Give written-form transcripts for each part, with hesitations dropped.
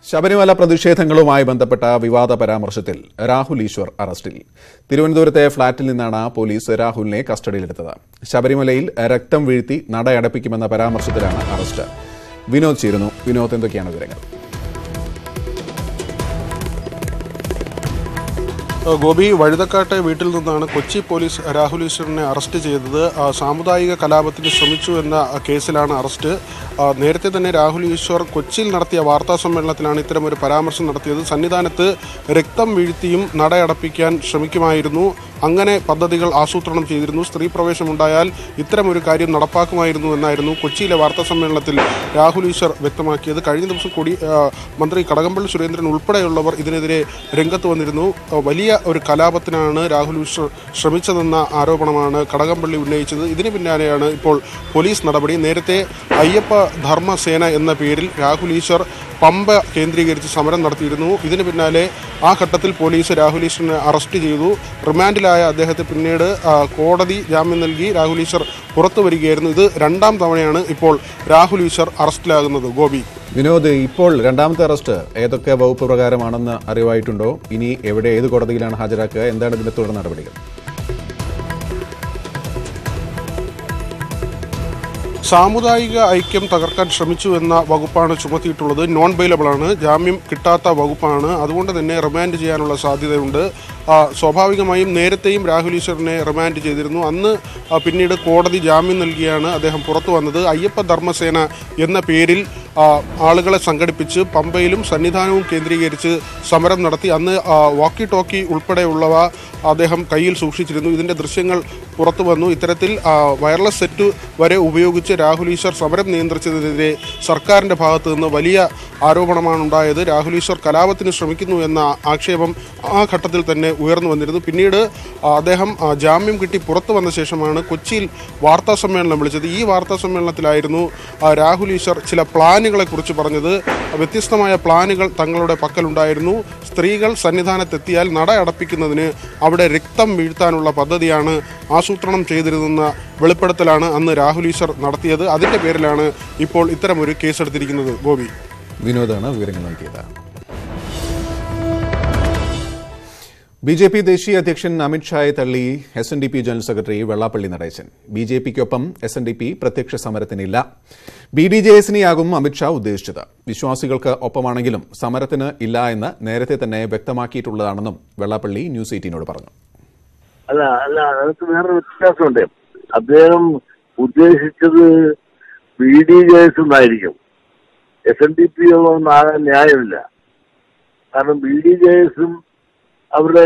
ശബരിമല പ്രതിഷേധങ്ങളുമായി ബന്ധപ്പെട്ട വിവാദ പരാമർശത്തിൽ രാഹുൽ ഈശ്വർ അറസ്റ്റിൽ. തിരുവനന്തപുരത്തെ ഫ്ളാറ്റിൽ നിന്നാണ് പോലീസ് രാഹുലിനെ കസ്റ്റഡിയിലെടുത്തത്. ശബരിമലയിൽ രക്തം വീഴ്ത്തി നടയടപ്പിക്കുമെന്ന പരാമർശത്തിലാണ് അറസ്റ്റ്. വിനോദ് ചേരുന്നു. വിനോദ്, എന്തൊക്കെയാണ് വിവരങ്ങൾ? ഗോപി, വഴുതക്കാട്ടെ വീട്ടിൽ നിന്നാണ് കൊച്ചി പോലീസ് രാഹുൽ ഈശ്വറിനെ അറസ്റ്റ് ചെയ്തത്. സാമുദായിക കലാപത്തിന് ശ്രമിച്ചു എന്ന കേസിലാണ് അറസ്റ്റ്. നേരത്തെ തന്നെ രാഹുൽ ഈശ്വർ കൊച്ചിയിൽ നടത്തിയ വാർത്താ സമ്മേളനത്തിലാണ് ഇത്തരമൊരു പരാമർശം നടത്തിയത്. സന്നിധാനത്ത് രക്തം വീഴ്ത്തിയും നടയടപ്പിക്കാൻ ശ്രമിക്കുമായിരുന്നു, അങ്ങനെ പദ്ധതികൾ ആസൂത്രണം ചെയ്തിരുന്നു, സ്ത്രീ പ്രവേശമുണ്ടായാൽ ഇത്തരമൊരു കാര്യം നടപ്പാക്കുമായിരുന്നു എന്നായിരുന്നു കൊച്ചിയിലെ വാർത്താ സമ്മേളനത്തിൽ രാഹുൽ ഈശ്വർ വ്യക്തമാക്കിയത്. കഴിഞ്ഞ ദിവസം കൂടി മന്ത്രി കടകംപള്ളി സുരേന്ദ്രൻ ഉൾപ്പെടെയുള്ളവർ ഇതിനെതിരെ രംഗത്ത് വന്നിരുന്നു. വലിയ ഒരു കലാപത്തിനാണ് രാഹുൽ ഈശ്വർ ശ്രമിച്ചതെന്ന ആരോപണമാണ് കടകംപള്ളി ഉന്നയിച്ചത്. ഇതിന് പിന്നാലെയാണ് ഇപ്പോൾ പോലീസ് നടപടി. നേരത്തെ അയ്യപ്പ ധർമ്മസേന എന്ന പേരിൽ രാഹുൽ ഈശ്വർ പമ്പ കേന്ദ്രീകരിച്ച് സമരം നടത്തിയിരുന്നു. ഇതിന് പിന്നാലെ ആ ഘട്ടത്തിൽ പോലീസ് രാഹുൽ ഈശ്വറിനെ അറസ്റ്റ് ചെയ്തു. റിമാൻഡിലായ അദ്ദേഹത്തെ പിന്നീട് കോടതി ജാമ്യം നൽകി രാഹുൽ ഈശ്വർ പുറത്തു വരികയായിരുന്നു. ഇത് രണ്ടാം തവണയാണ് ഇപ്പോൾ രാഹുൽ ഈശ്വർ അറസ്റ്റിലാകുന്നത്. ഗോപി, വിനോദ്, ഇപ്പോൾ രണ്ടാമത്തെ അറസ്റ്റ് ഏതൊക്കെ വകുപ്പ് പ്രകാരമാണെന്ന് അറിവായിട്ടുണ്ടോ? ഇനി ഏത് കോടതിയിലാണ് ഹാജരാക്കുക? എന്താണ് ഇതിന്റെ തുടർ നടപടികൾ? സാമുദായിക ഐക്യം തകർക്കാൻ ശ്രമിച്ചു എന്ന വകുപ്പാണ് ചുമത്തിയിട്ടുള്ളത്. നോൺ ബെയിലബിളാണ്, ജാമ്യം കിട്ടാത്ത വകുപ്പാണ്. അതുകൊണ്ട് തന്നെ റിമാൻഡ് ചെയ്യാനുള്ള സാധ്യതയുണ്ട്. സ്വാഭാവികമായും നേരത്തെയും രാഹുൽ ഈശ്വറിനെ റിമാൻഡ് ചെയ്തിരുന്നു. അന്ന് പിന്നീട് കോടതി ജാമ്യം നൽകിയാണ് അദ്ദേഹം പുറത്തു വന്നത്. അയ്യപ്പ ധർമ്മസേന എന്ന പേരിൽ ആളുകളെ സംഘടിപ്പിച്ച് പമ്പയിലും സന്നിധാനവും കേന്ദ്രീകരിച്ച് സമരം നടത്തി. അന്ന് വാക്കി ടോക്കി ഉൾപ്പെടെയുള്ളവ അദ്ദേഹം കയ്യിൽ സൂക്ഷിച്ചിരുന്നു. ഇതിൻ്റെ ദൃശ്യങ്ങൾ പുറത്തു വന്നു. ഇത്തരത്തിൽ വയർലെസ് സെറ്റ് വരെ ഉപയോഗിച്ച് രാഹുൽ ഈശ്വർ സമരം നിയന്ത്രിച്ചതിനെതിരെ സർക്കാരിൻ്റെ ഭാഗത്തു നിന്ന് വലിയ ആരോപണമാണ് ഉണ്ടായത്. രാഹുൽ ഈശ്വർ കലാപത്തിന് ശ്രമിക്കുന്നു എന്ന ആക്ഷേപം ആ ഘട്ടത്തിൽ തന്നെ ഉയർന്നു വന്നിരുന്നു. പിന്നീട് അദ്ദേഹം ജാമ്യം കിട്ടി പുറത്തു വന്ന ശേഷമാണ് കൊച്ചിയിൽ വാർത്താ സമ്മേളനം വിളിച്ചത്. ഈ വാർത്താ സമ്മേളനത്തിലായിരുന്നു രാഹുൽ ഈശ്വർ ചില പ്ലാനുകളെക്കുറിച്ച് പറഞ്ഞത്. വ്യത്യസ്തമായ പ്ലാനുകൾ തങ്ങളുടെ പക്കലുണ്ടായിരുന്നു. സ്ത്രീകൾ സന്നിധാനത്തെത്തിയാൽ നട അടപ്പിക്കുന്നതിന് അവിടെ രക്തം വീഴ്ത്താനുള്ള പദ്ധതിയാണ് ആസൂത്രണം ചെയ്തിരുന്ന വെളിപ്പെടുത്തലാണ് അന്ന് രാഹുൽ ഈശ്വർ നടത്തിയത്. അതിൻ്റെ പേരിലാണ് ഇപ്പോൾ ഇത്തരമൊരു കേസെടുത്തിരിക്കുന്നത്. ഗോപി, വിനോദാണ് വിവരങ്ങൾ നൽകിയത്. BJP ദേശീയ അധ്യക്ഷൻ അമിത്ഷായെ തള്ളി SNDP general secretary Vellappally Natesan. BJPക്കൊപ്പം SNDP പ്രത്യക്ഷ സമരത്തിനില്ല. BDJSനെയാകും അമിത്ഷാ ഉദ്ദേശിച്ചത്. വിശ്വാസികൾക്ക് ഒപ്പമാണെങ്കിലും സമരത്തിന് ഇല്ല എന്ന് നേരത്തെ തന്നെ വ്യക്തമാക്കിയിട്ടുള്ളതാണെന്നും വെള്ളാപ്പള്ളി ന്യൂസ് 18നോട് പറഞ്ഞു. അല്ല അതൊക്കെ വേറെ വ്യത്യാസമുണ്ട്. അദ്ദേഹം ഉദ്ദേശിച്ചത് BDJS എന്നായിരിക്കും. SNDP ഒന്നും ആകാൻ ന്യായമില്ല. കാരണം BDJSും അവരുടെ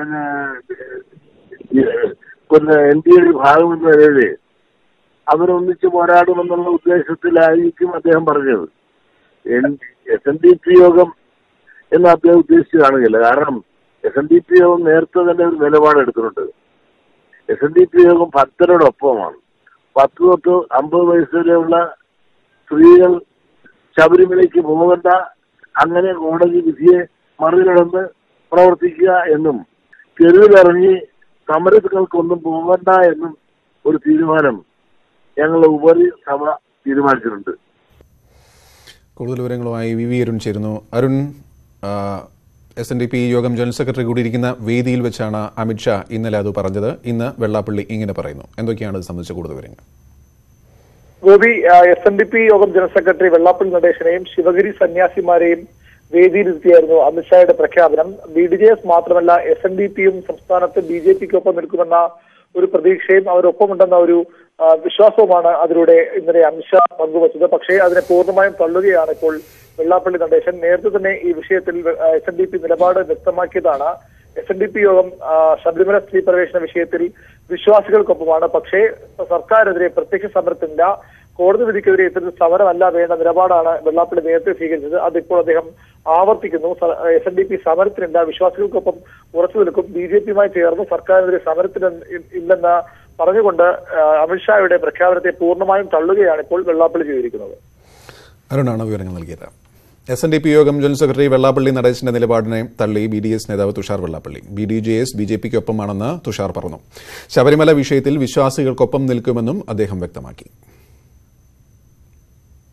NDAയുടെ ഭാഗമെന്ന നിലയിൽ അവരൊന്നിച്ച് പോരാടുമെന്നുള്ള ഉദ്ദേശത്തിലായിരിക്കും അദ്ദേഹം പറഞ്ഞത്. SNDP യോഗം എന്ന് അദ്ദേഹം ഉദ്ദേശിച്ച് കാണുകയില്ല. കാരണം SNDP യോഗം നേരത്തെ തന്നെ ഒരു നിലപാടെടുത്തിട്ടുണ്ട്. SNDP യോഗം ഭക്തരോടൊപ്പമാണ്. 10 തൊട്ട് 50 വയസ്സ് വരെയുള്ള സ്ത്രീകൾ ശബരിമലയ്ക്ക് പോകണ്ട, അങ്ങനെ കോടതി വിധിയെ മറികടന്ന് പ്രവർത്തിക്കുക എന്നും തെരുവിലിറങ്ങി സമരങ്ങൾക്കൊന്നും പോകണ്ട എന്നും ഒരു തീരുമാനം ഞങ്ങളുടെ ഉപരിസഭ തീരുമാനിച്ചിട്ടുണ്ട്. കൂടുതൽ വിവരങ്ങളുമായി വി അരുൺ ചേരുന്നു. അരുൺ, SNDP യോഗം ജനറൽ സെക്രട്ടറി കൂടിയിരിക്കുന്ന വേദിയിൽ വെച്ചാണ് അമിത്ഷാ ഇന്നലെ അത് പറഞ്ഞത്. ഇന്ന് വെള്ളാപ്പള്ളി ഇങ്ങനെ പറയുന്നു. എന്തൊക്കെയാണ് ഇത് സംബന്ധിച്ച കൂടുതൽ വിവരങ്ങൾ? ഗോപി, SNDP യോഗം ജനറൽ സെക്രട്ടറി വെള്ളാപ്പള്ളി നടേശനെയും ശിവഗിരി സന്യാസിമാരെയും വേദിയിലിരുത്തിയായിരുന്നു അമിത്ഷായുടെ പ്രഖ്യാപനം. BDJS മാത്രമല്ല, SNDPയും സംസ്ഥാനത്ത് BJPക്കൊപ്പം നിൽക്കുമെന്ന ഒരു പ്രതീക്ഷയും അവരൊപ്പമുണ്ടെന്ന ഒരു വിശ്വാസവുമാണ് അതിലൂടെ ഇന്നലെ അമിത്ഷാ പങ്കുവച്ചത്. പക്ഷേ അതിനെ പൂർണ്ണമായും തള്ളുകയാണ് ഇപ്പോൾ വെള്ളാപ്പള്ളി നടേശൻ. നേരത്തെ തന്നെ ഈ വിഷയത്തിൽ SNDP നിലപാട് വ്യക്തമാക്കിയതാണ്. SNDP യോഗം ശബരിമല സ്ത്രീ പ്രവേശന വിഷയത്തിൽ വിശ്വാസികൾക്കൊപ്പമാണ്. പക്ഷേ സർക്കാരിനെതിരെ പ്രത്യക്ഷ സമരത്തിനില്ല. കോടതി വിധിക്കെതിരെ ഇത്തരത്തിൽ സമരമല്ല വേണ്ട നിലപാടാണ് വെള്ളാപ്പള്ളി നേരത്തെ സ്വീകരിച്ചത്. അതിപ്പോൾ അദ്ദേഹം ആവർത്തിക്കുന്നു. SNDP സമരത്തിനില്ല, വിശ്വാസികൾക്കൊപ്പം ഉറച്ചു നിൽക്കും, BJPയുമായി ചേർന്ന് സർക്കാരിനെതിരെ സമരത്തിന് ഇല്ലെന്ന് പറഞ്ഞുകൊണ്ട് അമിത്ഷായുടെ പ്രഖ്യാപനത്തെ പൂർണ്ണമായും തള്ളുകയാണ് ഇപ്പോൾ വെള്ളാപ്പള്ളി ചെയ്തിരിക്കുന്നത്. അരുണാണ് വിവരങ്ങൾ നൽകിയത്. SNDP യോഗം ജനറൽ സെക്രട്ടറി വെള്ളാപ്പള്ളി നടേശന്റെ നിലപാടിനെ തള്ളി BDS നേതാവ് തുഷാർ വെള്ളാപ്പള്ളി. BDJS BJPക്കൊപ്പമാണെന്ന് തുഷാർ പറഞ്ഞു. ശബരിമല വിഷയത്തിൽ വിശ്വാസികൾക്കൊപ്പം നിൽക്കുമെന്നും അദ്ദേഹം വ്യക്തമാക്കി.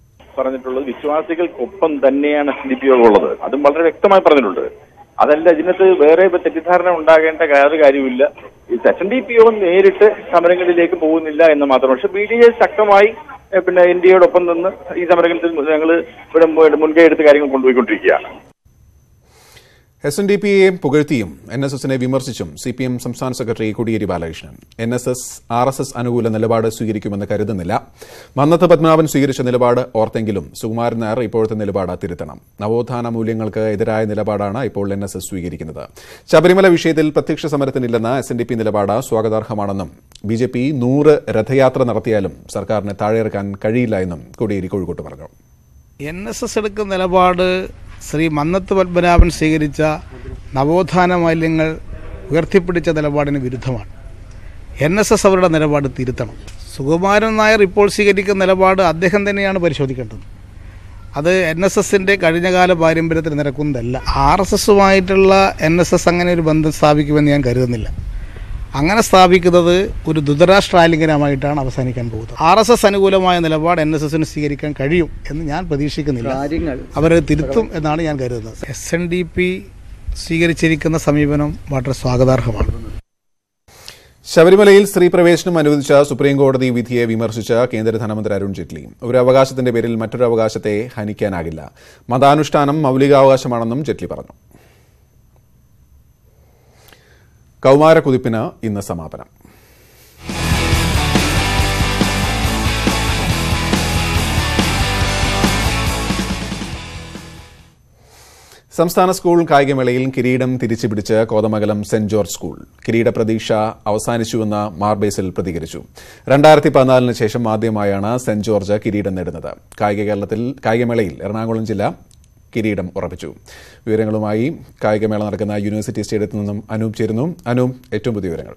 പറഞ്ഞിട്ടുള്ളത് വിശ്വാസികൾക്കൊപ്പം തന്നെയാണ് SNDP യോഗം ഉള്ളത്. അതും വളരെ വ്യക്തമായി പറഞ്ഞിട്ടുണ്ട്. അതല്ല, ഇതിനകത്ത് വേറെ തെറ്റിദ്ധാരണ ഉണ്ടാകേണ്ട യാതൊരു കാര്യമില്ല. SNDP യോഗം നേരിട്ട് സമരങ്ങളിലേക്ക് പോകുന്നില്ല എന്ന് മാത്രം. പക്ഷെ BDJS ശക്തമായി NDAയോടൊപ്പം നിന്ന് ഈ സമരങ്ങളിൽ ഞങ്ങൾ ഇവിടെ മുൻകൈ എടുത്ത് കാര്യങ്ങൾ കൊണ്ടുപോയിക്കൊണ്ടിരിക്കുകയാണ്. SNDPയെ പുകഴ്ത്തിയും NSSനെ വിമർശിച്ചും CPM സംസ്ഥാന secretary Kodiyeri Balakrishnan. NSS RSS അനുകൂല നിലപാട് സ്വീകരിക്കുമെന്ന് കരുതുന്നില്ല. മന്നത്ത് പത്മനാഭൻ സ്വീകരിച്ച നിലപാട് ഓർത്തെങ്കിലും സുകുമാരൻ നായർ ഇപ്പോഴത്തെ നിലപാട് തിരുത്തണം. നവോത്ഥാന മൂല്യങ്ങൾക്ക് എതിരായ നിലപാടാണ് ഇപ്പോൾ NSS സ്വീകരിക്കുന്നത്. ശബരിമല വിഷയത്തിൽ പ്രത്യക്ഷ സമരത്തിനില്ലെന്ന SNDP നിലപാട് സ്വാഗതാർഹമാണെന്നും BJP 100 രഥയാത്ര നടത്തിയാലും സർക്കാരിനെ താഴെയിറക്കാൻ കഴിയില്ല എന്നും കോടിയേരി കോഴിക്കോട്ട് പറഞ്ഞു. NSS എടുക്കുന്ന നിലപാട് ശ്രീ മന്നത്ത് പത്മനാഭൻ സ്വീകരിച്ച നവോത്ഥാന മൂല്യങ്ങൾ ഉയർത്തിപ്പിടിച്ച നിലപാടിന് വിരുദ്ധമാണ്. NSS അവരുടെ നിലപാട് തിരുത്തണം. സുകുമാരൻ നായർ ഇപ്പോൾ സ്വീകരിക്കുന്ന നിലപാട് അദ്ദേഹം തന്നെയാണ് പരിശോധിക്കേണ്ടത്. അത് NSSന്റെ കഴിഞ്ഞകാല പാരമ്പര്യത്തിൽ നിരക്കുന്നതല്ല. RSSുമായിട്ടുള്ള NSS അങ്ങനെ ഒരു ബന്ധം സ്ഥാപിക്കുമെന്ന് ഞാൻ കരുതുന്നില്ല. അങ്ങനെ സ്ഥാപിക്കുന്നത് ഒരു ധൃതരാഷ്ട്രാലിംഗനമായിട്ടാണ് അവസാനിക്കാൻ പോകുന്നത്. RSS അനുകൂലമായ നിലപാട് NSSന് സ്വീകരിക്കാൻ കഴിയും എന്ന് ഞാൻ പ്രതീക്ഷിക്കുന്നില്ല. അവരെ തിരുത്തും എന്നാണ് ഞാൻ കരുതുന്നത്. SNDP സ്വീകരിച്ചിരിക്കുന്ന സമീപനം വളരെ സ്വാഗതാർഹമാണ്. ശബരിമലയിൽ സ്ത്രീ പ്രവേശനം അനുവദിച്ച സുപ്രീംകോടതി വിധിയെ വിമർശിച്ച കേന്ദ്ര ധനമന്ത്രി അരുൺ ജെയ്റ്റ്ലി ഒരു അവകാശത്തിന്റെ പേരിൽ മറ്റൊരു അവകാശത്തെ ഹനിക്കാനാകില്ല. മതാനുഷ്ഠാനം മൌലികാവകാശമാണെന്നും ജെയ്റ്റ്ലി പറഞ്ഞു. കൌമാരക്കുതിപ്പിന് ഇന്ന് സമാപനം. സംസ്ഥാന സ്കൂൾ കായികമേളയിൽ കിരീടം തിരിച്ചുപിടിച്ച് കോതമംഗലം സെന്റ് ജോർജ് സ്കൂൾ. കിരീട പ്രതീക്ഷ അവസാനിച്ചുവെന്ന് മാർബേസിൽ പ്രതികരിച്ചു. 2014 ശേഷം ആദ്യമായാണ് സെന്റ് ജോർജ് കിരീടം നേടുന്നത്. കായികമേളയിൽ എറണാകുളം ജില്ല കിരീടം ഉറപ്പിച്ചു. വിവരങ്ങളുമായി കായികമേള നടക്കുന്ന യൂണിവേഴ്സിറ്റി സ്റ്റേഡിയത്തിൽ നിന്നും അനൂപ് ചേരുന്നു. അനൂപ്, ഏറ്റവും പുതിയ വിവരങ്ങൾ.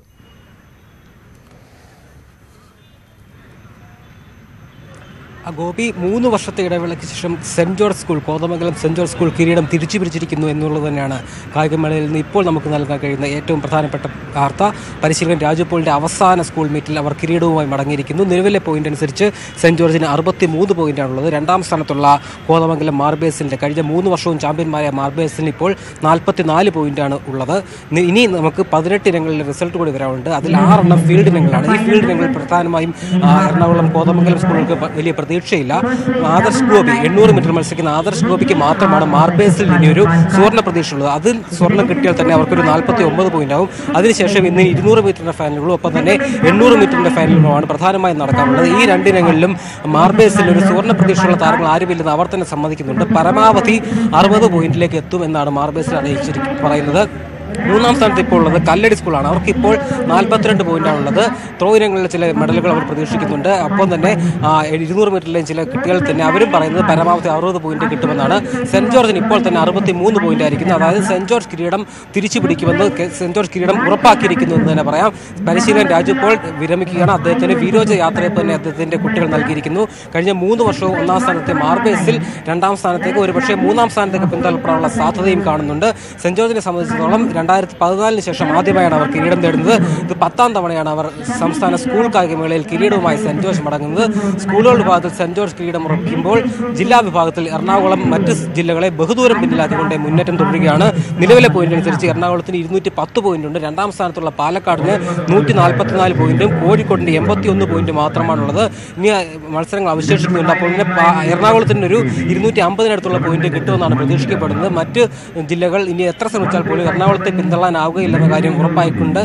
ഗോപി, 3 വർഷത്തെ ഇടവേളയ്ക്ക് ശേഷം saint George school, Kothamangalam saint George school കിരീടം തിരിച്ചു പിടിച്ചിരിക്കുന്നു എന്നുള്ളത് തന്നെയാണ് കായികമേളയിൽ നിന്ന് ഇപ്പോൾ നമുക്ക് നൽകാൻ കഴിയുന്ന ഏറ്റവും പ്രധാനപ്പെട്ട വാർത്ത. പരിശീലകൻ രാജു പോളിന്റെ അവസാന സ്കൂൾ മീറ്റിൽ അവർ കിരീടവുമായി മടങ്ങിയിരിക്കുന്നു. നിലവിലെ പോയിന്റ് അനുസരിച്ച് സെന്റ് ജോർജിന് 63 പോയിന്റാണുള്ളത്. 2ാം സ്ഥാനത്തുള്ള കോതമംഗലം മാർബേസിന്റെ കഴിഞ്ഞ 3 വർഷവും ചാമ്പ്യന്മാരായ മാർബേസിന് ഇപ്പോൾ 44 പോയിന്റാണ് ഉള്ളത്. ഇനി നമുക്ക് 18 ഇനങ്ങളിലെ റിസൾട്ട് കൂടി വരാനുണ്ട്. അതിൽ 6 എണ്ണം ഫീൽഡ് ഇനങ്ങളാണ്. ഈ ഫീൽഡ് ഇനങ്ങൾ പ്രധാനമായും എറണാകുളം കോതമംഗലം സ്കൂളുകൾക്ക് വലിയ പ്രതീക്ഷയില്ല. ആദർശ് ഗോപി 800 മീറ്റർ മത്സരിക്കുന്ന ആദർശ് ഗോപിക്ക് മാത്രമാണ് മാർബേസിൽ ഇനിയൊരു സുവർണ്ണ പ്രതീക്ഷയുള്ളത്. അതിൽ സ്വർണ്ണം കിട്ടിയാൽ തന്നെ അവർക്കൊരു 49 പോയിന്റ് ആവും. അതിനുശേഷം ഇന്ന് 200 മീറ്ററിന്റെ ഫൈനലുകളും ഒപ്പം തന്നെ 800 മീറ്ററിന്റെ ഫൈനലുകളുമാണ് പ്രധാനമായും നടക്കാനുള്ളത്. ഈ 2 ഇനങ്ങളിലും മാർബേസിൽ ഒരു സുവർണ്ണ പ്രതീക്ഷയുള്ള താരങ്ങൾ ആരുമില്ലെന്ന് അവർ തന്നെ സമ്മതിക്കുന്നുണ്ട്. പരമാവധി 60 പോയിന്റിലേക്ക് എത്തും എന്നാണ് മാർബേസിൽ പറയുന്നത്. 3ാം സ്ഥാനത്ത് ഇപ്പോൾ ഉള്ളത് കല്ലടി സ്കൂളാണ്. അവർക്ക് ഇപ്പോൾ 42 പോയിന്റാണുള്ളത്. ത്രോ ഇനങ്ങളിലെ ചില മെഡലുകൾ അവർ പ്രതീക്ഷിക്കുന്നുണ്ട്. ഒപ്പം തന്നെ 200 മീറ്ററിലെയും ചില കുട്ടികൾ തന്നെ അവരും പറയുന്നത് പരമാവധി 60 പോയിന്റ് കിട്ടുമെന്നാണ്. സെന്റ് ജോർജിന് ഇപ്പോൾ തന്നെ 63 പോയിന്റ് ആയിരിക്കുന്നു. അതായത് സെന്റ് ജോർജ് കിരീടം തിരിച്ചു പിടിക്കുമെന്ന്, സെന്റ് ജോർജ് കിരീടം ഉറപ്പാക്കിയിരിക്കുന്നു എന്ന് തന്നെ പറയാം. പരിശീലകൻ രാജു പോൾ വിരമിക്കുകയാണ്. അദ്ദേഹത്തിന് വിരോച യാത്രയെ തന്നെ അദ്ദേഹത്തിന്റെ കുട്ടികൾ നൽകിയിരിക്കുന്നു. കഴിഞ്ഞ 3 വർഷവും 1ാം സ്ഥാനത്തെ മാർബേസിൽ 2ാം സ്ഥാനത്തേക്ക്, ഒരുപക്ഷെ 3ാം സ്ഥാനത്തേക്ക് പിന്തള്ളപ്പെടാനുള്ള സാധ്യതയും കാണുന്നുണ്ട്. സെന്റ് ജോർജിനെ സംബന്ധിച്ചിടത്തോളം 2014 ശേഷം ആദ്യമായാണ് അവർ കിരീടം നേടുന്നത്. ഇത് 10ാം തവണയാണ് അവർ സംസ്ഥാന സ്കൂൾ കായികമേളയിൽ കിരീടവുമായി സെന്റ് ജോർജ് മടങ്ങുന്നത്. സ്കൂളുകളുടെ വിഭാഗത്തിൽ സെന്റ് ജോർജ് കിരീടം ഉറപ്പിക്കുമ്പോൾ ജില്ലാ വിഭാഗത്തിൽ എറണാകുളം മറ്റ് ജില്ലകളെ ബഹുദൂരം പിന്നിലാക്കിക്കൊണ്ട് മുന്നേറ്റം തുടരുകയാണ്. നിലവിലെ പോയിന്റ് അനുസരിച്ച് എറണാകുളത്തിന് 210 പോയിന്റ് ഉണ്ട്. 2ാം സ്ഥാനത്തുള്ള പാലക്കാടിന് 144 പോയിന്റും കോഴിക്കോടിന് 81 പോയിന്റ് മാത്രമാണുള്ളത്. ഇനി മത്സരങ്ങൾ അവശേഷിക്കുന്നുണ്ട്. അപ്പോൾ ഇങ്ങനെ എറണാകുളത്തിന് ഒരു 250-അടുത്തുള്ള പോയിന്റ് കിട്ടുമെന്നാണ് പ്രതീക്ഷിക്കപ്പെടുന്നത്. മറ്റ് ജില്ലകൾ ഇനി എത്ര ശ്രമിച്ചാൽ പോലും എറണാകുളത്തെ പിന്തള്ളാനാവുകയില്ലെന്ന കാര്യം ഉറപ്പായിക്കൊണ്ട്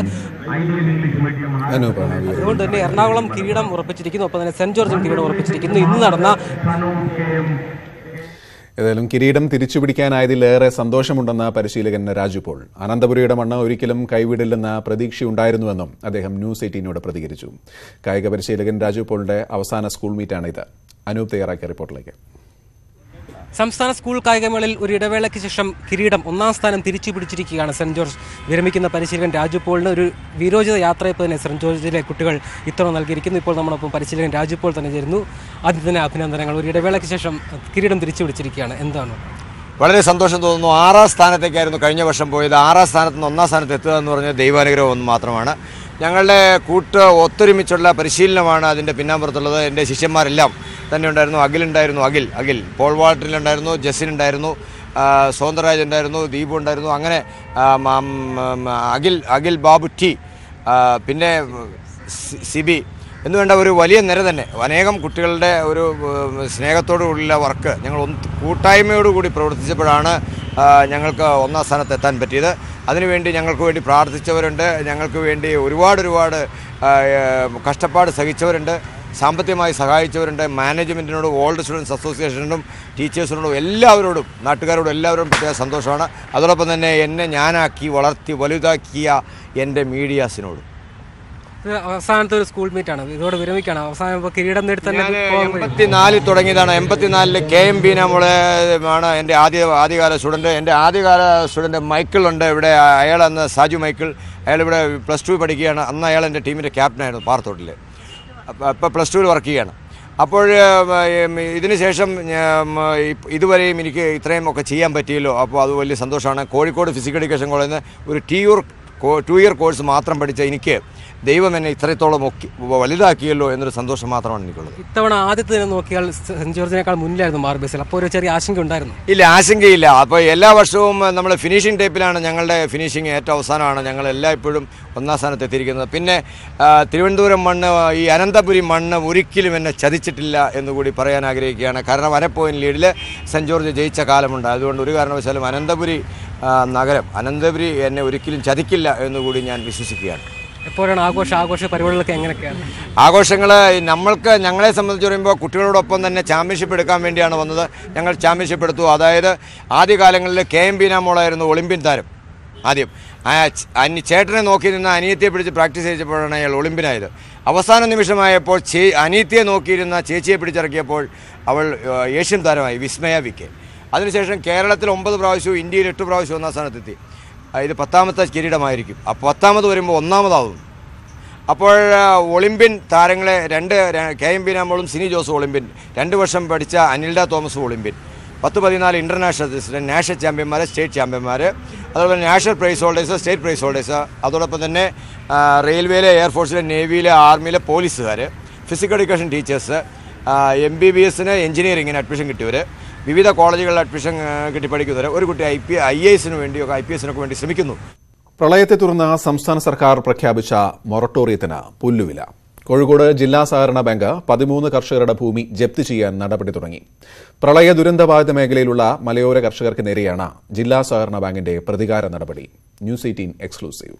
അതുകൊണ്ട് തന്നെ എറണാകുളം കിരീടം ഉറപ്പിച്ചിരിക്കുന്നു. ഒപ്പം തന്നെ സെന്റ് ജോർജും കിരീടം ഉറപ്പിച്ചിരിക്കുന്നു. ഇന്ന് നടന്ന ഏതായാലും കിരീടം തിരിച്ചുപിടിക്കാനായതിലേറെ സന്തോഷമുണ്ടെന്ന പരിശീലകൻ രാജു പോൾ. അനന്തപുരിയുടെ മണ്ണ് ഒരിക്കലും കൈവിടില്ലെന്ന പ്രതീക്ഷയുണ്ടായിരുന്നുവെന്നും അദ്ദേഹം ന്യൂസ് 18നോട് പ്രതികരിച്ചു. കായിക പരിശീലകൻ രാജു പോളിന്റെ അവസാന സ്കൂൾ മീറ്റാണിത്. അനൂപ് തയ്യാറാക്കിയ റിപ്പോർട്ടിലേക്ക്. സംസ്ഥാന സ്കൂൾ കായികമേളയിൽ ഒരു ഇടവേളയ്ക്ക് ശേഷം കിരീടം 1ാം സ്ഥാനം തിരിച്ചു പിടിച്ചിരിക്കുകയാണ് സെന്റ് ജോർജ്. വിരമിക്കുന്ന പരിശീലകൻ രാജു പോളിന് ഒരു വീരോചിത യാത്രയപ്പ് തന്നെ സെന്റ് ജോർജിലെ കുട്ടികൾ ഇത്തവണ നൽകിയിരിക്കുന്നു. ഇപ്പോൾ നമ്മളൊപ്പം പരിശീലകൻ രാജു പോൾ തന്നെ ചേരുന്നു. ആദ്യം തന്നെ അഭിനന്ദനങ്ങൾ. ഒരു ഇടവേളയ്ക്ക് ശേഷം കിരീടം തിരിച്ചു പിടിച്ചിരിക്കുകയാണ്, എന്താണ്? വളരെ സന്തോഷം തോന്നുന്നു. 6ാം സ്ഥാനത്തേക്കായിരുന്നു കഴിഞ്ഞ വർഷം പോയത്. 6ാം സ്ഥാനത്ത് നിന്ന് 1ാം സ്ഥാനത്ത് എത്തുക എന്ന് പറഞ്ഞാൽ ദൈവാനുഗ്രഹം ഒന്ന് മാത്രമാണ്. ഞങ്ങളുടെ ഒത്തൊരുമിച്ചുള്ള പരിശീലനമാണ് അതിൻ്റെ പിന്നാമ്പുറത്തുള്ളത്. എൻ്റെ ശിഷ്യന്മാരെല്ലാം തന്നെ ഉണ്ടായിരുന്നു. അഖിൽ പോൾ വാൾട്ടറിലുണ്ടായിരുന്നു, ജസിൻ ഉണ്ടായിരുന്നു, സൗന്ദരരാജ് ഉണ്ടായിരുന്നു, ദീപു ഉണ്ടായിരുന്നു. അങ്ങനെ അഖിൽ ബാബു ടി, പിന്നെ സിബി എന്നുവേണ്ട ഒരു വലിയ നിര തന്നെ, അനേകം കുട്ടികളുടെ ഒരു സ്നേഹത്തോടുകൂടിയുള്ള വർക്ക് ഞങ്ങൾ കൂട്ടായ്മയോടുകൂടി പ്രവർത്തിച്ചപ്പോഴാണ് ഞങ്ങൾക്ക് ഒന്നാം സ്ഥാനത്ത് എത്താൻ പറ്റിയത്. അതിനുവേണ്ടി ഞങ്ങൾക്ക് വേണ്ടി പ്രാർത്ഥിച്ചവരുണ്ട്, ഞങ്ങൾക്ക് വേണ്ടി ഒരുപാട് കഷ്ടപ്പാട് സഹിച്ചവരുണ്ട്, സാമ്പത്തികമായി സഹായിച്ചവരുണ്ട്. മാനേജ്മെൻറ്റിനോടും ഓൾഡ് സ്റ്റുഡൻസ് അസോസിയേഷനോടും ടീച്ചേഴ്സിനോടും എല്ലാവരോടും നാട്ടുകാരോടും എല്ലാവരോടും പ്രത്യേക സന്തോഷമാണ്. അതോടൊപ്പം തന്നെ എന്നെ ഞാനാക്കി വളർത്തി വലുതാക്കിയ എൻ്റെ മീഡിയാസിനോടും. അവസാനത്തെ ഒരു സ്കൂൾ മീറ്റാണ്, ഇതോടെ വിരമിക്കാണ്. അവസാനം കിരീടം നേടി തന്നെ 84 തുടങ്ങിയതാണ്. 84 KM ബീനാമോളെ ആണ് എൻ്റെ ആദ്യകാല സ്റ്റുഡൻറ്റ്. എൻ്റെ ആദ്യകാല സ്റ്റുഡൻറ്റ് മൈക്കിളുണ്ട് ഇവിടെ. അയാൾ അന്ന് സാജു മൈക്കിൾ, അയാളിവിടെ +2 പഠിക്കുകയാണ്. അന്ന് അയാൾ എൻ്റെ ടീമിൻ്റെ ക്യാപ്റ്റനായിരുന്നു പാറത്തോട്ടിൽ. ഇപ്പോൾ +2 വർക്ക് ചെയ്യുകയാണ്. അപ്പോൾ ഇതിന് ശേഷം ഇതുവരെയും എനിക്ക് ഇത്രയും ഒക്കെ ചെയ്യാൻ പറ്റിയല്ലോ. അപ്പോൾ അത് വലിയ സന്തോഷമാണ്. കോഴിക്കോട് ഫിസിക്കൽ എഡ്യൂക്കേഷൻ കോളേജിൽ നിന്ന് ഒരു 2 ഇയർ കോഴ്സ് മാത്രം പഠിച്ച എനിക്ക് ദൈവം എന്നെ ഇത്രത്തോളം വലുതാക്കിയല്ലോ എന്നൊരു സന്തോഷം മാത്രമാണ് എനിക്കുള്ളത്. ഇത്തവണ ആദ്യത്തെ ദിനം നോക്കിയാൽ സെന്റ് ജോർജിനേക്കാൾ മുന്നിലായിരുന്നു മാർബേസിൽ. അപ്പോൾ ഒരു ചെറിയ ആശങ്ക ഉണ്ടായിരുന്നു? ഇല്ല, ആശങ്കയില്ല. അപ്പോൾ എല്ലാ വർഷവും നമ്മൾ ഫിനിഷിംഗ് ടൈപ്പിലാണ്. ഞങ്ങളുടെ ഫിനിഷിംഗ് ഏറ്റവും അവസാനമാണ്. ഞങ്ങളെല്ലാം ഇപ്പോഴും ഒന്നാം സ്ഥാനത്ത് എത്തിയിരിക്കുന്നത്. പിന്നെ തിരുവനന്തപുരം മണ്ണ്, ഈ അനന്തപുരി മണ്ണ് ഒരിക്കലും എന്നെ ചതിച്ചിട്ടില്ല എന്നുകൂടി പറയാൻ ആഗ്രഹിക്കുകയാണ്. കാരണം 1 പോയിന്റ് ലീഡിൽ സെൻറ്റ് ജോർജ് ജയിച്ച കാലമുണ്ട്. അതുകൊണ്ട് ഒരു കാരണവശാലും അനന്തപുരി എന്നെ ഒരിക്കലും ചതിക്കില്ല എന്നുകൂടി ഞാൻ വിശ്വസിക്കുകയാണ്. എപ്പോഴാണ് ആഘോഷ പരിപാടികളൊക്കെ എങ്ങനെയൊക്കെയാണ്? ആഘോഷങ്ങൾ ഞങ്ങളെ സംബന്ധിച്ച് പറയുമ്പോൾ കുട്ടികളോടൊപ്പം തന്നെ ചാമ്പ്യൻഷിപ്പ് എടുക്കാൻ വേണ്ടിയാണ് വന്നത്. ഞങ്ങൾ ചാമ്പ്യൻഷിപ്പ് എടുത്തു. അതായത് ആദ്യകാലങ്ങളിൽ KM ബീനാമോളായിരുന്നു ഒളിമ്പ്യൻ താരം. ആദ്യം ചേട്ടനെ നോക്കി നിന്ന് അനിയത്തിയെ പിടിച്ച് പ്രാക്ടീസ് ചെയ്തപ്പോഴാണ് അയാൾ ഒളിമ്പ്യനായത്. അവസാന നിമിഷമായപ്പോൾ അനിയത്തിയെ നോക്കിയിരുന്ന ചേച്ചിയെ പിടിച്ചിറക്കിയപ്പോൾ അവൾ ഏഷ്യൻ താരമായി, വിസ്മയ വിക്കെ. അതിനുശേഷം കേരളത്തിൽ 9 പ്രാവശ്യവും ഇന്ത്യയിൽ 8 പ്രാവശ്യം ഒന്നാം സ്ഥാനത്തെത്തി. ഇത് 10ാമത്തെ കിരീടമായിരിക്കും. അപ്പോൾ 10ാമത് വരുമ്പോൾ 1ാമതാവും. അപ്പോൾ ഒളിമ്പ്യൻ താരങ്ങളെ KM ബീനാമോളും സിനി ജോസും ഒളിമ്പ്യൻ, 2 വർഷം പഠിച്ച അനിൽഡ തോമസും ഒളിമ്പ്യൻ, 10-14 ഇൻ്റർനാഷണൽ നാഷണൽ ചാമ്പ്യന്മാർ, സ്റ്റേറ്റ് ചാമ്പ്യന്മാർ, അതുപോലെ national prize holders, state prize holders, അതോടൊപ്പം തന്നെ റെയിൽവേയിലെ, എയർഫോഴ്സിലെ, നേവിയിലെ, ആർമിയിലെ പോലീസുകാർ, ഫിസിക്കൽ എഡ്യൂക്കേഷൻ ടീച്ചേഴ്സ്, MBBSന് എഞ്ചിനീയറിങ്ങിന് അഡ്മിഷൻ കിട്ടിയവർ, വിവിധ കോളേജുകളിൽ അഡ്മിഷൻ കിട്ടി പഠിക്കുന്നവർ, ഒരു കുട്ടി IASന് വേണ്ടിയൊക്കെ IPSനൊക്കെ വേണ്ടി ശ്രമിക്കുന്നു. പ്രളയത്തെ തുടർന്ന് സംസ്ഥാന സർക്കാർ പ്രഖ്യാപിച്ച മൊറട്ടോറിയത്തിന് പുല്ലുവില. കോഴിക്കോട് ജില്ലാ സഹകരണ ബാങ്ക് 13 കർഷകരുടെ ഭൂമി ജപ്തി ചെയ്യാൻ നടപടി തുടങ്ങി. പ്രളയ ദുരന്തബാധിത മേഖലയിലുള്ള മലയോര കർഷകർക്ക് നേരെയാണ് ജില്ലാ സഹകരണ ബാങ്കിന്റെ പ്രതികാര നടപടി. News 18 exclusive.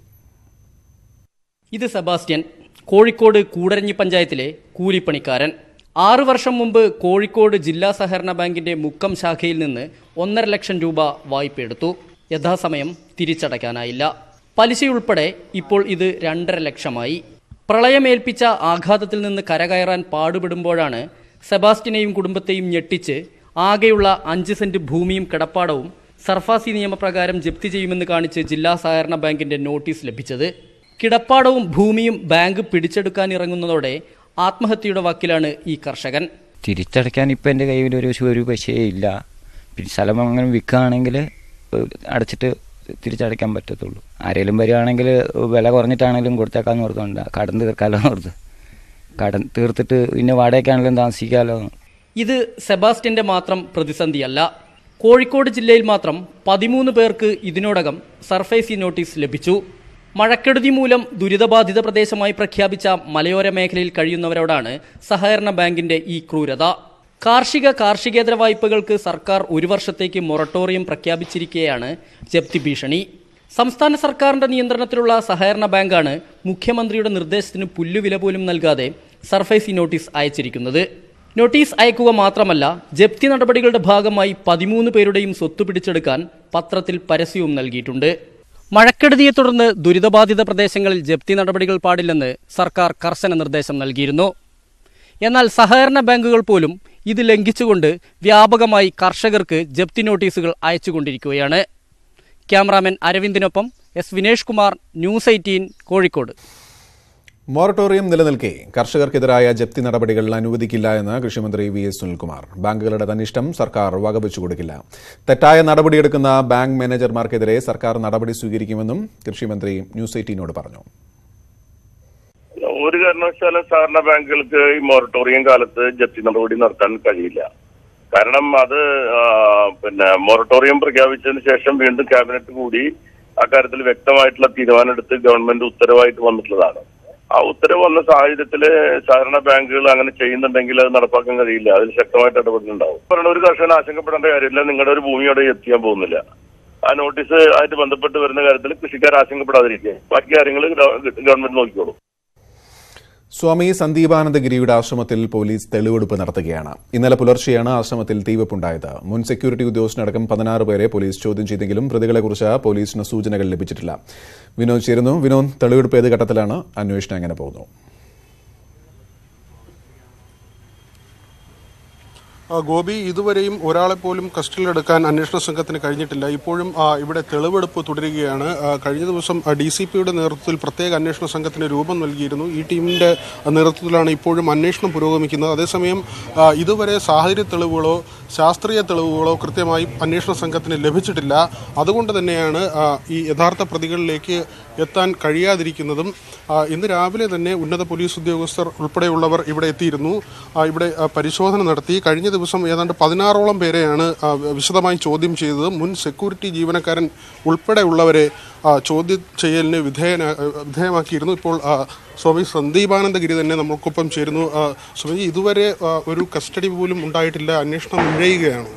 ഇത് സെബാസ്റ്റ്യൻ, കോഴിക്കോട് കൂടരഞ്ഞി പഞ്ചായത്തിലെ കൂലിപ്പണിക്കാരൻ. 6 വർഷം മുമ്പ് കോഴിക്കോട് ജില്ലാ സഹകരണ ബാങ്കിന്റെ മുക്കം ശാഖയിൽ നിന്ന് 1.5 ലക്ഷം രൂപ വായ്പയെടുത്തു. യഥാസമയം തിരിച്ചടയ്ക്കാനായില്ല. പലിശയുൾപ്പെടെ ഇപ്പോൾ ഇത് 2.5 ലക്ഷമായി. പ്രളയമേൽപ്പിച്ച ആഘാതത്തിൽ നിന്ന് കരകയറാൻ പാടുപെടുമ്പോഴാണ് സെബാസ്റ്റ്യനെയും കുടുംബത്തെയും ഞെട്ടിച്ച് ആകെയുള്ള 5 സെന്റ് ഭൂമിയും കിടപ്പാടവും സർഫാസി നിയമപ്രകാരം ജപ്തി ചെയ്യുമെന്ന് കാണിച്ച് ജില്ലാ സഹകരണ ബാങ്കിന്റെ നോട്ടീസ് ലഭിച്ചത്. കിടപ്പാടവും ഭൂമിയും ബാങ്ക് പിടിച്ചെടുക്കാനിറങ്ങുന്നതോടെ ആത്മഹത്യയുടെ വക്കിലാണ് ഈ കർഷകൻ. തിരിച്ചടയ്ക്കാൻ ഇപ്പം എൻ്റെ കയ്യിൽ ഒരു പൈസയേ ഇല്ല. പിന്നെ സ്ഥലം അങ്ങനെ വിൽക്കുകയാണെങ്കിൽ അടച്ചിട്ട് തിരിച്ചടയ്ക്കാൻ പറ്റത്തുള്ളൂ. ആരെങ്കിലും വരികയാണെങ്കിൽ വില കുറഞ്ഞിട്ടാണെങ്കിലും കൊടുത്തേക്കാന്ന് ഓർത്തുകൊണ്ട് കടം തീർക്കാമല്ലോ ഓർത്ത്. കടം തീർത്തിട്ട് പിന്നെ വാടകയ്ക്കാണെങ്കിലും താമസിക്കാമല്ലോ. ഇത് സെബാസ്റ്റ്യന്റെ മാത്രം പ്രതിസന്ധിയല്ല. കോഴിക്കോട് ജില്ലയിൽ മാത്രം 13 പേർക്ക് ഇതിനോടകം സർഫേസി നോട്ടീസ് ലഭിച്ചു. മഴക്കെടുതി മൂലം ദുരിതബാധിത പ്രദേശമായി പ്രഖ്യാപിച്ച മലയോര മേഖലയിൽ കഴിയുന്നവരോടാണ് സഹകരണ ബാങ്കിന്റെ ഈ ക്രൂരത. കാർഷികേതര വായ്പകൾക്ക് സർക്കാർ 1 വർഷത്തേക്ക് മൊറട്ടോറിയം പ്രഖ്യാപിച്ചിരിക്കെയാണ് ജപ്തി ഭീഷണി. സംസ്ഥാന സർക്കാരിന്റെ നിയന്ത്രണത്തിലുള്ള സഹകരണ ബാങ്കാണ് മുഖ്യമന്ത്രിയുടെ നിർദ്ദേശത്തിന് പുല്ലുവില പോലും നൽകാതെ സർഫേസി നോട്ടീസ് അയച്ചിരിക്കുന്നത്. നോട്ടീസ് അയക്കുക മാത്രമല്ല, ജപ്തി നടപടികളുടെ ഭാഗമായി 13 പേരുടെയും സ്വത്ത് പിടിച്ചെടുക്കാൻ പത്രത്തിൽ പരസ്യവും നൽകിയിട്ടുണ്ട്. മഴക്കെടുതിയെ തുടർന്ന് ദുരിതബാധിത പ്രദേശങ്ങളിൽ ജപ്തി നടപടികൾ പാടില്ലെന്ന് സർക്കാർ കർശന നിർദ്ദേശം നൽകിയിരുന്നു. എന്നാൽ സഹകരണ ബാങ്കുകൾ പോലും ഇത് ലംഘിച്ചുകൊണ്ട് വ്യാപകമായി കർഷകർക്ക് ജപ്തി നോട്ടീസുകൾ അയച്ചുകൊണ്ടിരിക്കുകയാണ്. ക്യാമറാമാൻ അരവിന്ദിനൊപ്പം എസ് വിനേഷ് കുമാർ, ന്യൂസ് 18 കോഴിക്കോട്. മൊറട്ടോറിയം നിലനിൽക്കെ കർഷകർക്കെതിരായ ജപ്തി നടപടികൾ അനുവദിക്കില്ല എന്ന് കൃഷിമന്ത്രി VS സുനിൽകുമാർ. ബാങ്കുകളുടെ തന്നിഷ്ടം സർക്കാർ വകവെച്ചു കൊടുക്കില്ല. തെറ്റായ നടപടിയെടുക്കുന്ന ബാങ്ക് മാനേജർമാർക്കെതിരെ സർക്കാർ നടപടി സ്വീകരിക്കുമെന്നും കൃഷിമന്ത്രി ന്യൂസ് 18നോട് പറഞ്ഞു. ഒരു കാരണവശാലും സഹകരണ ബാങ്കുകൾക്ക് ഈ മൊറട്ടോറിയം കാലത്ത് ജപ്തി നടപടി നടത്താൻ കഴിയില്ല. കാരണം അത് മൊറട്ടോറിയം പ്രഖ്യാപിച്ചതിന് ശേഷം വീണ്ടും ക്യാബിനറ്റ് കൂടി അക്കാര്യത്തിൽ വ്യക്തമായിട്ടുള്ള തീരുമാനമെടുത്ത് ഗവൺമെന്റ് ഉത്തരവായിട്ട് വന്നിട്ടുള്ളതാണ്. ആ ഉത്തരവ് വന്ന സാഹചര്യത്തിൽ സഹകരണ ബാങ്കുകൾ അങ്ങനെ ചെയ്യുന്നുണ്ടെങ്കിൽ അത് നടപ്പാക്കാൻ കഴിയില്ല. അതിൽ ശക്തമായിട്ട് ഇടപെടലുണ്ടാവും. ഒരു കർഷകന് ആശങ്കപ്പെടേണ്ട കാര്യമില്ല. നിങ്ങളുടെ ഒരു ഭൂമി അവിടെ എത്തിക്കാൻ പോകുന്നില്ല. ആ നോട്ടീസ് ആയിട്ട് ബന്ധപ്പെട്ട് വരുന്ന കാര്യത്തിൽ കൃഷിക്കാർ ആശങ്കപ്പെടാതിരിക്കുക. ബാക്കി കാര്യങ്ങൾ ഗവൺമെന്റ് നോക്കിക്കോളും. സ്വാമി സന്ദീപാനന്ദഗിരിയുടെ ആശ്രമത്തിൽ പോലീസ് തെളിവെടുപ്പ് നടത്തുകയാണ്. ഇന്നലെ പുലർച്ചെയാണ് ആശ്രമത്തിൽ തീവെപ്പുണ്ടായത്. മുൻ സെക്യൂരിറ്റി ഉദ്യോഗസ്ഥനടക്കം 16 പേരെ പോലീസ് ചോദ്യം ചെയ്തെങ്കിലും പ്രതികളെക്കുറിച്ച് പോലീസിന് സൂചനകൾ ലഭിച്ചിട്ടില്ല. വിനോദ് ചേരുന്നു. വിനോദ്, തെളിവെടുപ്പ് ഏത് ഘട്ടത്തിലാണ്? അന്വേഷണം എങ്ങനെ പോകുന്നു? ഗോപി, ഇതുവരെയും ഒരാളെ പോലും കസ്റ്റഡിയിലെടുക്കാൻ അന്വേഷണ സംഘത്തിന് കഴിഞ്ഞിട്ടില്ല. ഇപ്പോഴും ഇവിടെ തെളിവെടുപ്പ് തുടരുകയാണ്. കഴിഞ്ഞ ദിവസം DCPയുടെ നേതൃത്വത്തിൽ പ്രത്യേക അന്വേഷണ സംഘത്തിന് രൂപം നൽകിയിരുന്നു. ഈ ടീമിന്റെ നേതൃത്വത്തിലാണ് ഇപ്പോഴും അന്വേഷണം പുരോഗമിക്കുന്നത്. അതേസമയം ഇതുവരെ സാഹചര്യ തെളിവുകളോ ശാസ്ത്രീയ തെളിവുകളോ കൃത്യമായി അന്വേഷണ സംഘത്തിന് ലഭിച്ചിട്ടില്ല. അതുകൊണ്ട് തന്നെയാണ് ഈ യഥാർത്ഥ പ്രതികളിലേക്ക് എത്താൻ കഴിയാതിരിക്കുന്നതും. ഇന്ന് രാവിലെ തന്നെ ഉന്നത പോലീസ് ഉദ്യോഗസ്ഥർ ഉൾപ്പെടെയുള്ളവർ ഇവിടെ എത്തിയിരുന്നു. ഇവിടെ പരിശോധന നടത്തി. കഴിഞ്ഞ ദിവസം ഏതാണ്ട് 16ഓളം പേരെയാണ് വിശദമായി ചോദ്യം ചെയ്തത്. മുൻ സെക്യൂരിറ്റി ജീവനക്കാരൻ ഉൾപ്പെടെയുള്ളവരെ ചോദ്യം ചെയ്യലിന് വിധേയമാക്കിയിരുന്നു. ഇപ്പോൾ സ്വാമി സന്ദീപാനന്ദഗിരി തന്നെ നമുക്കൊപ്പം ചേരുന്നു. സ്വാമി, ഇതുവരെ ഒരു കസ്റ്റഡി പോലും ഉണ്ടായിട്ടില്ല. അന്വേഷണം ഇഴയുകയാണ്.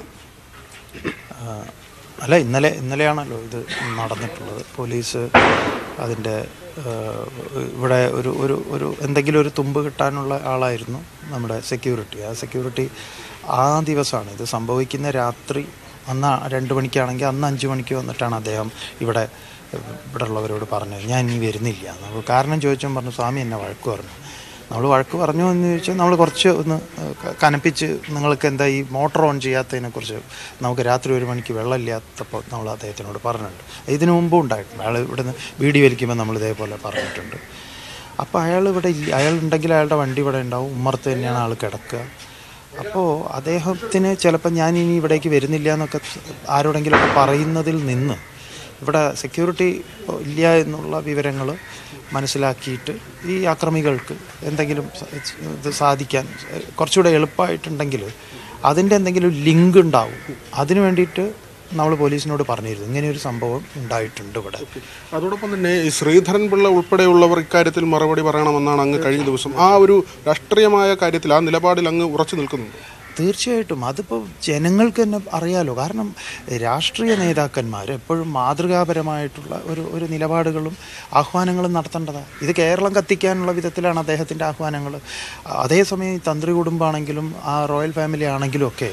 അല്ല, ഇന്നലെയാണല്ലോ ഇത് നടന്നിട്ടുള്ളത്. പോലീസ് അതിൻ്റെ ഇവിടെ ഒരു എന്തെങ്കിലും ഒരു തുമ്പ് കിട്ടാനുള്ള ആളായിരുന്നു നമ്മുടെ സെക്യൂരിറ്റി. ആ സെക്യൂരിറ്റി ആ ദിവസമാണ് ഇത് സംഭവിക്കുന്ന രാത്രി. അന്ന് 2 മണിക്കാണെങ്കിൽ അന്ന് 5 മണിക്ക് വന്നിട്ടാണ് അദ്ദേഹം ഇവിടെ ഉള്ളവരോട് പറഞ്ഞത് ഞാൻ ഇനി വരുന്നില്ല. നമ്മൾ കാരണം ചോദിച്ചാൽ പറഞ്ഞു സ്വാമി എന്നെ വഴക്ക് പറഞ്ഞു. നമ്മൾ വഴക്ക് പറഞ്ഞു എന്ന് ചോദിച്ചാൽ നമ്മൾ കുറച്ച് ഒന്ന് കനപ്പിച്ച് നിങ്ങൾക്ക് എന്താ ഈ മോട്ടോർ ഓൺ ചെയ്യാത്തതിനെക്കുറിച്ച് നമുക്ക് രാത്രി 1 മണിക്ക് വെള്ളമില്ലാത്തപ്പോൾ നമ്മൾ അദ്ദേഹത്തിനോട് പറഞ്ഞിട്ടുണ്ട്. ഇതിനു മുമ്പും ഉണ്ടായിട്ടുണ്ട്. അയാൾ ഇവിടുന്ന് ബീഡി വലിക്കുമ്പോൾ നമ്മൾ ഇതേപോലെ പറഞ്ഞിട്ടുണ്ട്. അപ്പോൾ അയാൾ ഇവിടെ ഇല്ല. അയാളുണ്ടെങ്കിൽ അയാളുടെ വണ്ടി ഇവിടെ ഉണ്ടാവും. ഉമ്മർത്ത് തന്നെയാണ് ആൾ കിടക്കുക. അപ്പോൾ അദ്ദേഹത്തിന് ചിലപ്പോൾ ഞാൻ ഇനി ഇവിടേക്ക് വരുന്നില്ല എന്നൊക്കെ ആരോടെങ്കിലുമൊക്കെ പറയുന്നതിൽ നിന്ന് ഇവിടെ സെക്യൂരിറ്റി ഇല്ല എന്നുള്ള വിവരങ്ങൾ മനസ്സിലാക്കിയിട്ട് ഈ ആക്രമികൾക്ക് എന്തെങ്കിലും ഇത് സാധിക്കാൻ കുറച്ചുകൂടെ എളുപ്പമായിട്ടുണ്ടെങ്കിൽ അതിൻ്റെ എന്തെങ്കിലും ലിങ്ക് ഉണ്ടാവും. അതിനു വേണ്ടിയിട്ട് നമ്മൾ പോലീസിനോട് പറഞ്ഞിരുന്നു ഇങ്ങനെയൊരു സംഭവം ഉണ്ടായിട്ടുണ്ട് ഇവിടെ. അതോടൊപ്പം തന്നെ ഈ ശ്രീധരൻപിള്ള ഉൾപ്പെടെയുള്ളവർ ഇക്കാര്യത്തിൽ മറുപടി പറയണമെന്നാണ് അങ്ങ് കഴിഞ്ഞ ദിവസം ആ ഒരു രാഷ്ട്രീയമായ കാര്യത്തിൽ ആ നിലപാടിൽ അങ്ങ് ഉറച്ചു നിൽക്കുന്നുണ്ട്. തീർച്ചയായിട്ടും അതിപ്പോൾ ജനങ്ങൾക്ക് തന്നെ അറിയാലോ. കാരണം രാഷ്ട്രീയ നേതാക്കന്മാർ എപ്പോഴും മാതൃകാപരമായിട്ടുള്ള ഒരു നിലപാടുകളും ആഹ്വാനങ്ങളും നടത്തേണ്ടതാണ്. ഇത് കേരളം കത്തിക്കാനുള്ള വിധത്തിലാണ് അദ്ദേഹത്തിൻ്റെ ആഹ്വാനങ്ങൾ. അതേസമയം തന്ത്രി കുടുംബമാണെങ്കിലും ആ റോയൽ ഫാമിലി ആണെങ്കിലും ഒക്കെ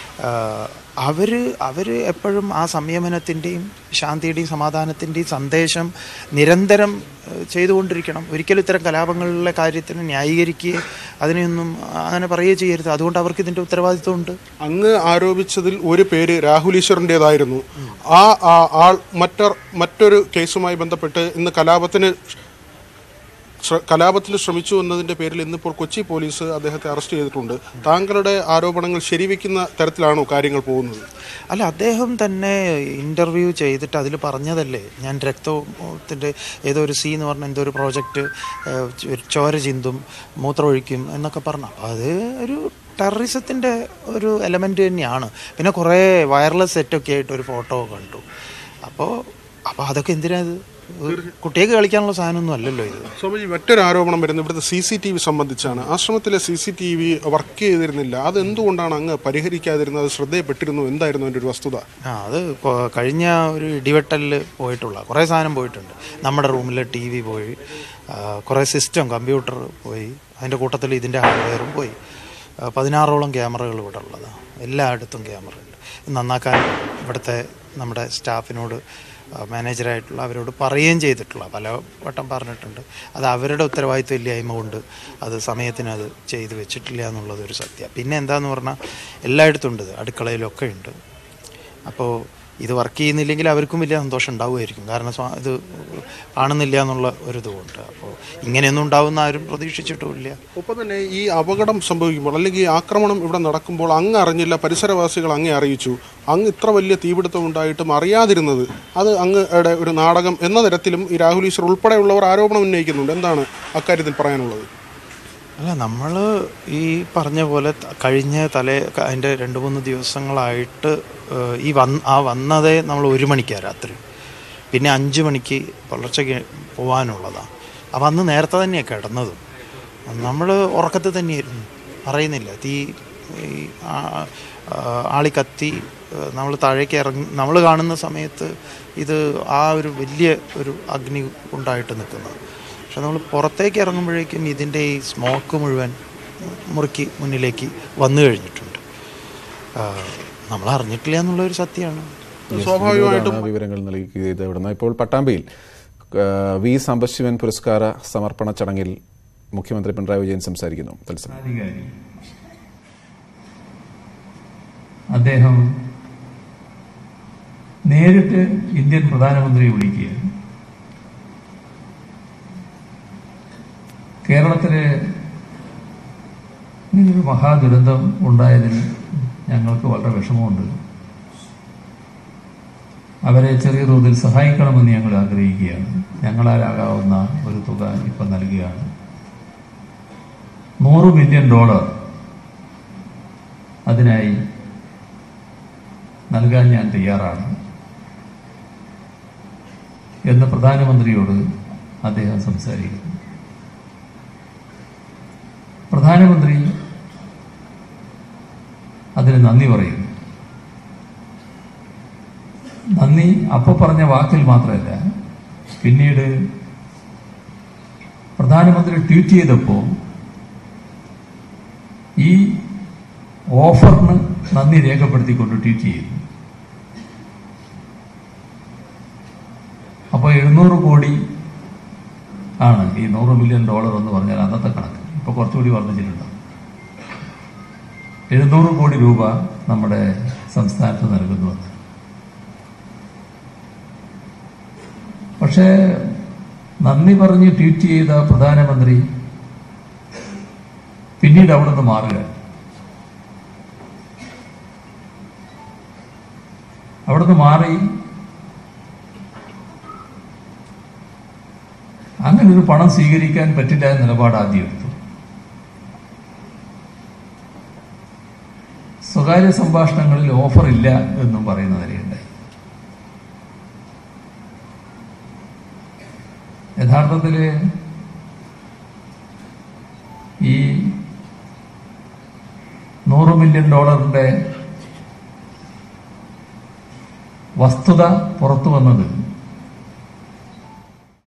അവർ എപ്പോഴും ആ സംയമനത്തിൻ്റെയും ശാന്തിയുടെയും സമാധാനത്തിൻ്റെയും സന്ദേശം നിരന്തരം ചെയ്തുകൊണ്ടിരിക്കണം. ഒരിക്കലും ഇത്തരം കലാപങ്ങളിലെ കാര്യത്തിന് ന്യായീകരിക്കുകയോ അതിനെയൊന്നും അങ്ങനെ പറയുകയോ ചെയ്യരുത്. അതുകൊണ്ട് അവർക്ക് ഇതിൻ്റെ ഉത്തരവാദിത്വമുണ്ട്. അങ്ങ് ആരോപിച്ചതിൽ ഒരു പേര് രാഹുൽ ഈശ്വറിൻ്റേതായിരുന്നു. ആ ആൾ മറ്റൊരു കേസുമായി ബന്ധപ്പെട്ട് ഇന്ന് കലാപത്തിൽ ശ്രമിച്ചു എന്നതിൻ്റെ പേരിൽ ഇന്നിപ്പോൾ കൊച്ചി പോലീസ് അദ്ദേഹത്തെ അറസ്റ്റ് ചെയ്തിട്ടുണ്ട്. താങ്കളുടെ ആരോപണങ്ങൾ ശരിവെക്കുന്ന തരത്തിലാണോ കാര്യങ്ങൾ പോകുന്നത്? അല്ല, അദ്ദേഹം തന്നെ ഇൻ്റർവ്യൂ ചെയ്തിട്ട് അതിൽ പറഞ്ഞതല്ലേ ഞാൻ രക്തത്തിൻ്റെ ഏതോ ഒരു സി എന്ന് പറഞ്ഞ എന്തോ ഒരു പ്രോജക്റ്റ് ചോര ചിന്തും മൂത്രമൊഴിക്കും എന്നൊക്കെ പറഞ്ഞു. അപ്പോൾ അത് ഒരു ടെററിസത്തിൻ്റെ ഒരു എലമെൻ്റ് തന്നെയാണ്. പിന്നെ കുറേ വയർലെസ് സെറ്റൊക്കെ ആയിട്ട് ഒരു ഫോട്ടോ കണ്ടു. അപ്പോൾ അതൊക്കെ എന്തിനാത്? കുട്ടികൾക്ക് കളിക്കാനുള്ള സാധനമൊന്നും അല്ലല്ലോ ഇത്. സ്വാമിജി, മറ്റൊരു ആരോപണം വരുന്നത് ഇവിടുത്തെ CCTV സംബന്ധിച്ചാണ്. ആശ്രമത്തിലെ CCTV വർക്ക് ചെയ്തിരുന്നില്ല. അതെന്തുകൊണ്ടാണ് അങ്ങ് പരിഹരിക്കാതിരുന്നത്? ശ്രദ്ധയപ്പെട്ടിരുന്നു? എന്തായിരുന്നു അതിൻ്റെ ഒരു വസ്തുത? അത് കഴിഞ്ഞ ഒരു ഇടിവെട്ടലിൽ പോയിട്ടുള്ള കുറേ സാധനം പോയിട്ടുണ്ട്. നമ്മുടെ റൂമിലെ TV പോയി, കുറേ സിസ്റ്റം കമ്പ്യൂട്ടർ പോയി, അതിൻ്റെ കൂട്ടത്തിൽ ഇതിൻ്റെ ഹാർഡ്വെയറും പോയി. 16ഓളം ക്യാമറകൾ ഇവിടെ ഉള്ളതാണ്. എല്ലായിടത്തും ക്യാമറ ഉണ്ട്. നന്നാക്കാൻ ഇവിടുത്തെ നമ്മുടെ സ്റ്റാഫിനോട് മാനേജറായിട്ടുള്ള അവരോട് പറയുകയും ചെയ്തിട്ടുള്ള പല വട്ടം പറഞ്ഞിട്ടുണ്ട്. അത് അവരുടെ ഉത്തരവാദിത്വം ഇല്ലായ്മ കൊണ്ട് അത് സമയത്തിന് അത് ചെയ്ത് വെച്ചിട്ടില്ല എന്നുള്ളതൊരു സത്യം. പിന്നെ എന്താന്ന് പറഞ്ഞാൽ എല്ലായിടത്തും ഉണ്ട്, അടുക്കളയിലൊക്കെ ഉണ്ട്. അപ്പോൾ ഇത് വർക്ക് ചെയ്യുന്നില്ലെങ്കിൽ അവർക്കും വലിയ സന്തോഷം ഉണ്ടാവുമായിരിക്കും. കാരണം ഇത് കാണുന്നില്ല എന്നുള്ള ഒരു ഇതുകൊണ്ട്. അപ്പോൾ ഇങ്ങനെയൊന്നും ഉണ്ടാവുന്ന ആരും പ്രതീക്ഷിച്ചിട്ടുമില്ല. ഒപ്പം തന്നെ ഈ അപകടം സംഭവിക്കുമ്പോൾ അല്ലെങ്കിൽ ഈ ആക്രമണം ഇവിടെ നടക്കുമ്പോൾ അങ്ങ് അറിഞ്ഞില്ല, പരിസരവാസികൾ അങ്ങേ അറിയിച്ചു. അങ്ങ് ഇത്ര വലിയ തീപിടുത്തം ഉണ്ടായിട്ടും അറിയാതിരുന്നത് അത് അങ്ങയുടെ ഒരു നാടകം എന്ന തരത്തിലും ഈ രാഹുൽ ഈശ്വർ ഉൾപ്പെടെയുള്ളവർ ആരോപണം ഉന്നയിക്കുന്നുണ്ട്. എന്താണ് അക്കാര്യത്തിൽ പറയാനുള്ളത്? അല്ല, നമ്മൾ ഈ പറഞ്ഞ പോലെ കഴിഞ്ഞ അതിൻ്റെ 2-3 ദിവസങ്ങളായിട്ട് വന്നതേ നമ്മൾ 1 മണിക്കാണ് രാത്രി, പിന്നെ 5 മണിക്ക് പുലർച്ചയ്ക്ക് പോകാനുള്ളതാണ്. അപ്പം അന്ന് നേരത്തെ തന്നെയാണ് കിടന്നതും. നമ്മൾ ഉറക്കത്തിൽ തന്നെയായിരുന്നു, അറിയുന്നില്ല. ആളി കത്തി നമ്മൾ താഴേക്ക് നമ്മൾ കാണുന്ന സമയത്ത് ഇത് ഒരു വലിയ ഒരു അഗ്നി ഉണ്ടായിട്ട് നിൽക്കുന്നത്. പക്ഷെ നമ്മൾ പുറത്തേക്ക് ഇറങ്ങുമ്പോഴേക്കും ഇതിൻ്റെ ഈ സ്മോക്ക് മുഴുവൻ മുറിക്ക് മുന്നിലേക്ക് വന്നു കഴിഞ്ഞിട്ടുണ്ട്. നമ്മൾ അറിഞ്ഞിട്ടില്ല എന്നുള്ളൊരു സത്യമാണ്. സ്വാഭാവികമായിട്ടും വിവരങ്ങൾ നൽകിയത് ഇവിടുന്ന്. ഇപ്പോൾ പട്ടാമ്പിയിൽ വി സാംബശിവൻ പുരസ്കാര സമർപ്പണ ചടങ്ങിൽ മുഖ്യമന്ത്രി പിണറായി വിജയൻ സംസാരിക്കുന്നു. അദ്ദേഹം നേരിട്ട് ഇന്ത്യൻ പ്രധാനമന്ത്രിയെ വിളിക്കുകയാണ്. കേരളത്തില് ഇങ്ങനൊരു മഹാദുരന്തം ഉണ്ടായതിൽ ഞങ്ങൾക്ക് വളരെ വിഷമമുണ്ട്. അവരെ ചെറിയ തോതിൽ സഹായിക്കണമെന്ന് ഞങ്ങൾ ആഗ്രഹിക്കുകയാണ്. ഞങ്ങളാലാകാവുന്ന ഒരു തുക ഇപ്പം നൽകുകയാണ്. $100 മില്യൺ അതിനായി നൽകാൻ ഞാൻ തയ്യാറാണ് എന്ന് പ്രധാനമന്ത്രിയോട് അദ്ദേഹം സംസാരിക്കുന്നു. പ്രധാനമന്ത്രി അതിന് നന്ദി പറയുന്നു. നന്ദി അപ്പോൾ പറഞ്ഞ വാക്കിൽ മാത്രമല്ല, പിന്നീട് പ്രധാനമന്ത്രി ട്വീറ്റ് ചെയ്തപ്പോൾ ഈ ഓഫറിന് നന്ദി രേഖപ്പെടുത്തിക്കൊണ്ട് ട്വീറ്റ് ചെയ്തു. അപ്പോൾ 700 കോടി ആണ് ഈ $100 മില്യൺ എന്ന് പറഞ്ഞാൽ അന്നത്തെ കണക്ക്. ഇപ്പോൾ കുറച്ചുകൂടി വർദ്ധിച്ചിട്ടുണ്ട്. 700 കോടി രൂപ നമ്മുടെ സംസ്ഥാനത്ത് നൽകുന്നുവെന്ന്. പക്ഷേ നന്ദി പറഞ്ഞ് ട്വീറ്റ് ചെയ്ത പ്രധാനമന്ത്രി പിന്നീട് അവിടെ നിന്ന് മാറുക. അവിടുന്ന് മാറി അങ്ങനെ ഒരു പണം സ്വീകരിക്കാൻ പറ്റില്ല എന്ന നിലപാട് ആദ്യം എടുത്തു. സ്വകാര്യ സംഭാഷണങ്ങളിൽ ഓഫർ ഇല്ല എന്നും പറയുന്ന നിലയുണ്ടായി. യഥാർത്ഥത്തിൽ ഈ $100 മില്യൺ വസ്തുത പുറത്തു വന്നത്